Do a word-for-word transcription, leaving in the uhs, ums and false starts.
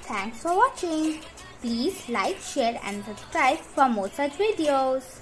Thanks for watching. Please like, share and subscribe for more such videos.